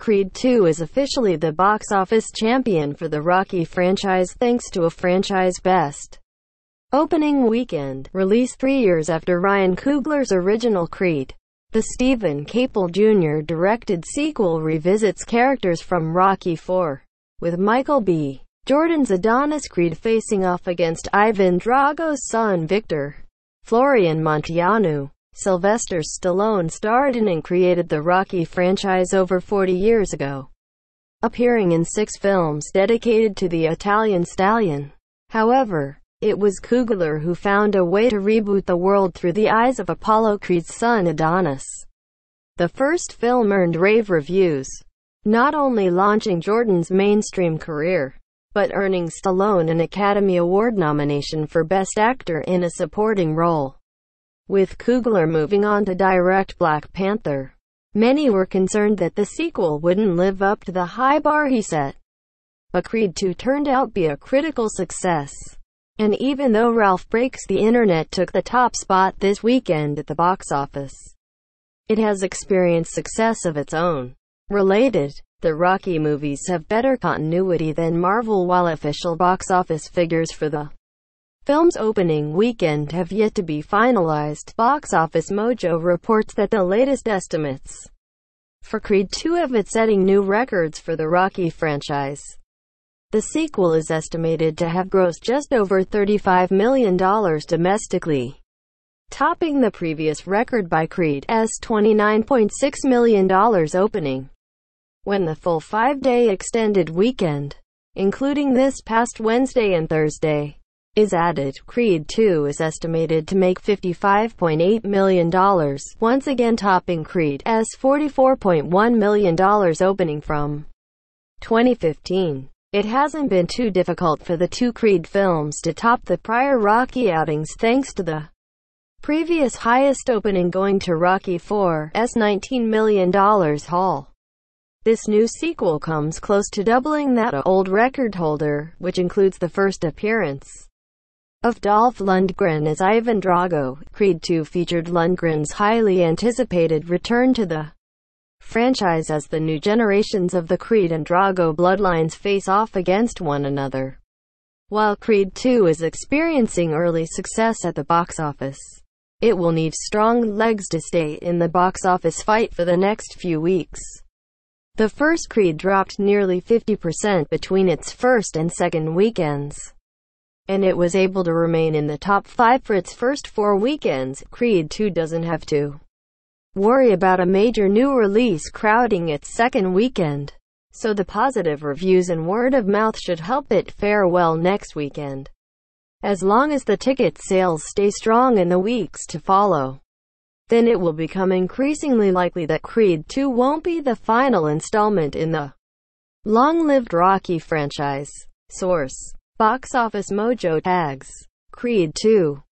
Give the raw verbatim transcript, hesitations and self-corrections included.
Creed two is officially the box office champion for the Rocky franchise thanks to a franchise best opening weekend release three years after Ryan Cooglers' original Creed. The Steven Caple Junior directed sequel revisits characters from Rocky four, with Michael B. Jordan's Adonis Creed facing off against Ivan Drago's son Viktor. Florian Munteanu, Sylvester Stallone starred in and created the Rocky franchise over forty years ago, appearing in six films dedicated to the Italian Stallion. However, it was Coogler who found a way to reboot the world through the eyes of Apollo Creed's son Adonis. The first film earned rave reviews, not only launching Jordan's mainstream career, but earning Stallone an Academy Award nomination for Best Actor in a Supporting Role. With Coogler moving on to direct Black Panther, many were concerned that the sequel wouldn't live up to the high bar he set. But Creed two turned out to be a critical success. And even though Ralph Breaks the Internet took the top spot this weekend at the box office, it has experienced success of its own. Related, the Rocky movies have better continuity than Marvel, while official box office figures for the film's opening weekend have yet to be finalized. Box Office Mojo reports that the latest estimates for Creed two have it setting new records for the Rocky franchise. The sequel is estimated to have grossed just over thirty-five million dollars domestically, topping the previous record by Creed's twenty-nine point six million dollars opening. When the full five-day extended weekend, including this past Wednesday and Thursday, is added, Creed two is estimated to make fifty-five point eight million dollars, once again topping Creed's forty-four point one million dollars opening from twenty fifteen. It hasn't been too difficult for the two Creed films to top the prior Rocky outings thanks to the previous highest opening going to Rocky four's nineteen million dollars haul. This new sequel comes close to doubling that old record holder, which includes the first appearance of Dolph Lundgren as Ivan Drago. Creed two featured Lundgren's highly anticipated return to the franchise as the new generations of the Creed and Drago bloodlines face off against one another. While Creed two is experiencing early success at the box office, it will need strong legs to stay in the box office fight for the next few weeks. The first Creed dropped nearly fifty percent between its first and second weekends, and it was able to remain in the top five for its first four weekends. Creed two doesn't have to worry about a major new release crowding its second weekend, so the positive reviews and word of mouth should help it fare well next weekend. As long as the ticket sales stay strong in the weeks to follow, then it will become increasingly likely that Creed two won't be the final installment in the long-lived Rocky franchise. Source: Box Office Mojo Tags. Creed two